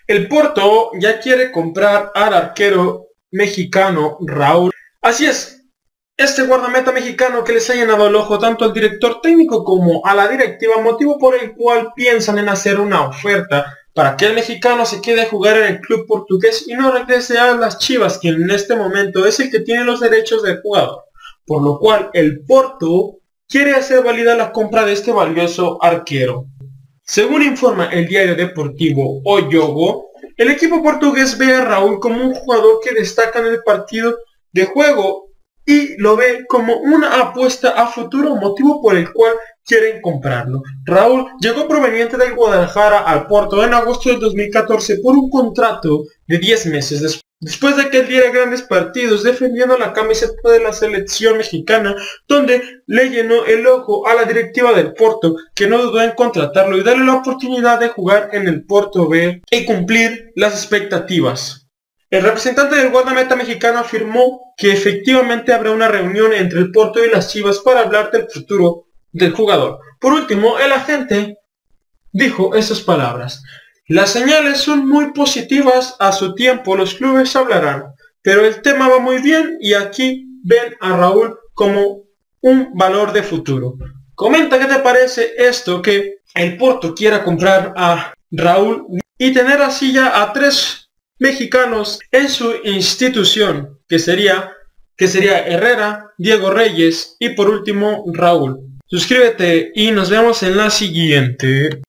El Porto ya quiere comprar al arquero mexicano Raúl. Así es, este guardameta mexicano que les ha llenado el ojo tanto al director técnico como a la directiva, motivo por el cual piensan en hacer una oferta para que el mexicano se quede a jugar en el club portugués y no regrese a las Chivas, quien en este momento es el que tiene los derechos del jugador. Por lo cual el Porto quiere hacer válida la compra de este valioso arquero. Según informa el diario deportivo O Jogo, el equipo portugués ve a Raúl como un jugador que destaca en el partido de juego y lo ve como una apuesta a futuro, motivo por el cual quieren comprarlo. Raúl llegó proveniente del Guadalajara al Porto en agosto del 2014 por un contrato de 10 meses. Después de que él diera grandes partidos defendiendo la camiseta de la selección mexicana, donde le llenó el ojo a la directiva del Porto, que no dudó en contratarlo y darle la oportunidad de jugar en el Porto B y cumplir las expectativas. El representante del guardameta mexicano afirmó que efectivamente habrá una reunión entre el Porto y las Chivas para hablar del futuro del jugador. Por último, el agente dijo esas palabras: las señales son muy positivas, a su tiempo los clubes hablarán, pero el tema va muy bien y aquí ven a Raúl como un valor de futuro. Comenta qué te parece esto, que el Porto quiera comprar a Raúl y tener así ya a 3 mexicanos en su institución, que sería Herrera, Diego Reyes y por último Raúl. Suscríbete y nos vemos en la siguiente.